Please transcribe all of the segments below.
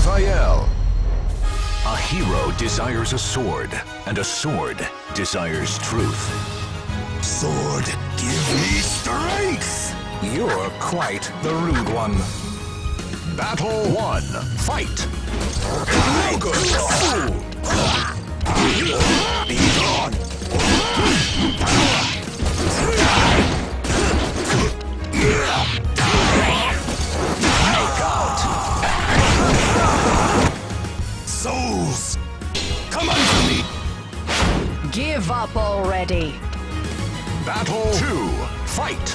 Raphael. A hero desires a sword, and a sword desires truth. Sword, give me strength! You're quite the rude one. Battle 1. Fight! No good! Be gone! Knockout! Souls! Come unto me! Give up already. Battle 2. Fight!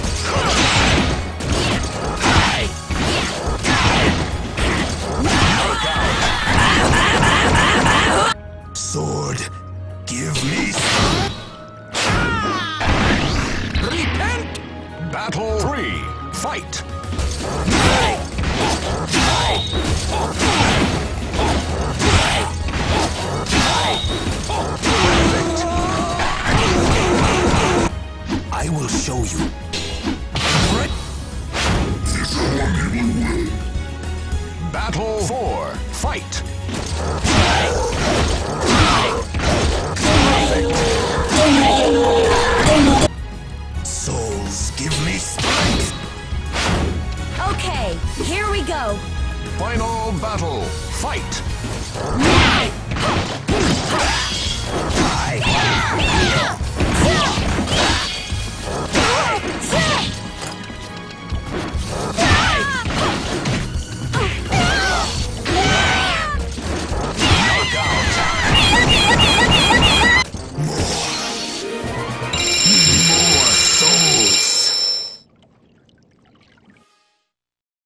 Sword, give me Repent! Battle 3. Fight! I will show you. Battle 4. Fight! Souls, give me strength! Okay, here we go. Final battle. Fight! I